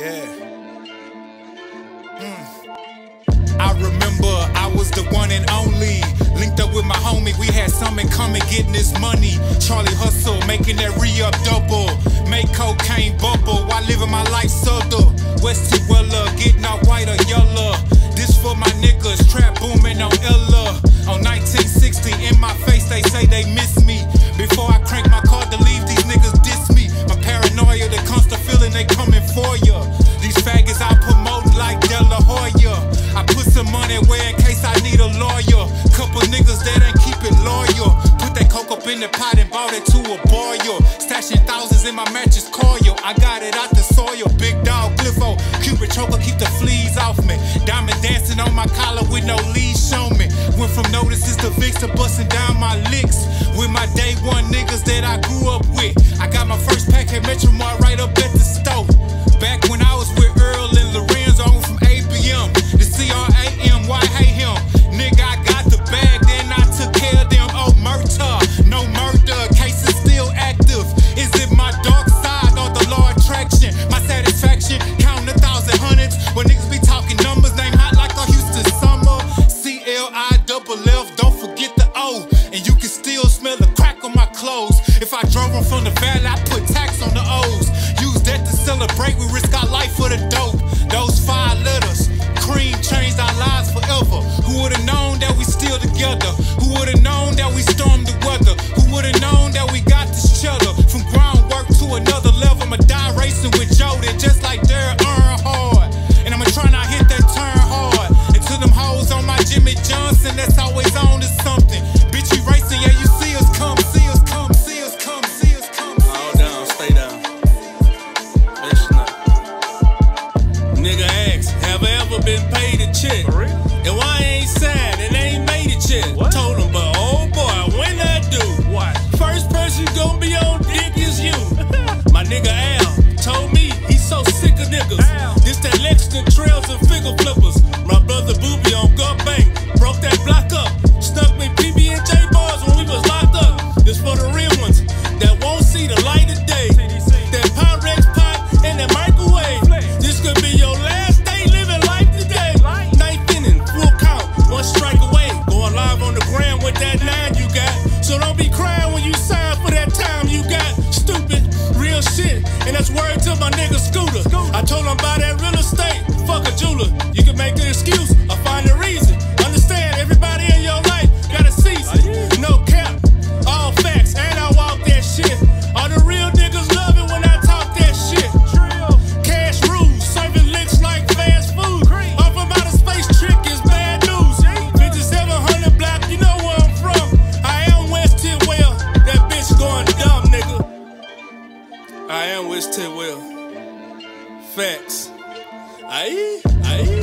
Yeah. I remember I was the one and only. Linked up with my homie, we had some in common, getting this money. Charlie hustle, making that re-up double. Make cocaine bubble while living my life subtle. West Tidwell, getting out white or yellow. This for my niggas, trap booming on Ella. On 1960, in my face, they say they miss me. Before I crank my car to leave, these niggas diss me. My paranoia, the constant feeling they coming for ya. These faggots I promote like De La Hoya. I put some money where in case I need a lawyer. Couple niggas that ain't keep it loyal. Put that coke up in the pot and bought it to a boil. Stashing thousands in my mattress coil. I got it out the soil. Big dog Glypho, Cupid choker, keep the fleas off me. Diamond dancing on my collar with no leash on me. Went from notices to Vicks to busting down my licks. With my day one niggas that I grew up with. I got my first pack at Metromart right up at the store. Back when I was with Earl and Lorenzo, on from ABM to CRAM, why hate him? Nigga, I got the bag, then I took care of them. OMERTÁ, no murder, case is still active. Is it my dark side or the law attraction? My satisfaction, counting 1,000 hundreds. When niggas be talking numbers, name hot like a Houston summer. CLIFF, don't forget the O. And you can still smell the crack on my clothes. If I drove them from the valley, I put tax on the O's. Use that to celebrate, we risk our life for the dope. Those 5 letters, cream changed our lives forever. Who would've known that we still together? Who would've known that we stormed the weather? Who would've known that we got this cheddar? From groundwork to another level, I'ma die racing with Jordan, just like Derek Earnhardt. And I'ma try not hit that turn hard. And to them hoes on my Jimmy Johnson, that's always on to something. Bitch, we racing, yeah, you see us come, see us come, see us come, see us come. All down, stay down. Listen up. Nigga asked, have I ever been paid a check? For real? And why I ain't signed and they ain't made it yet? What? Told him, but oh boy, when I do, What? first person gonna be on dick is you. My nigga Al told me he's so sick of niggas. Al. This that Lexington trails and figure flippers. My brother Boobie on Gut Bank broke that block up. Stuck me PB&J bars when we was locked up. This for the real ones that won't see the light of day. That Pyrex pot and that microwave. This could be your last day living life today. Ninth inning, full count, 1 strike away. Going live on the gram with that 9 you got. So don't be crying when you sign for that time you got. Stupid, real shit. And that's word to my nigga Scooter. I told him buy that real estate. Fuck a jeweler. You can make an excuse or find a reason. Understand, everybody in your life got a season. No cap, all facts, and I walk that shit. All the real niggas love it when I talk that shit. Cash rules, serving licks like fast food. Off from outer space, trick is bad news. 5700 block, you know where I'm from. I am West Tidwell, that bitch going dumb, nigga. I am West Tidwell. Facts. Aye.